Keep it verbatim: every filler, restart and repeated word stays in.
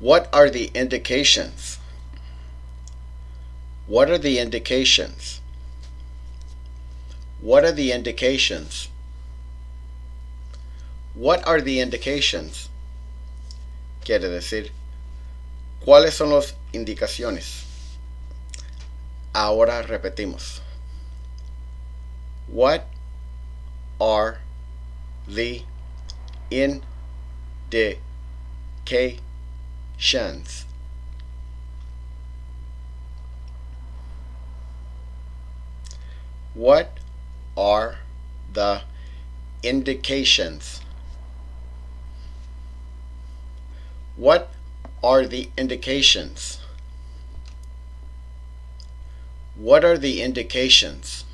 What are the indications? What are the indications? What are the indications? What are the indications? Quiere decir, ¿cuáles son las indicaciones? Ahora repetimos. What are the indications? What are the indications? What are the indications? What are the indications?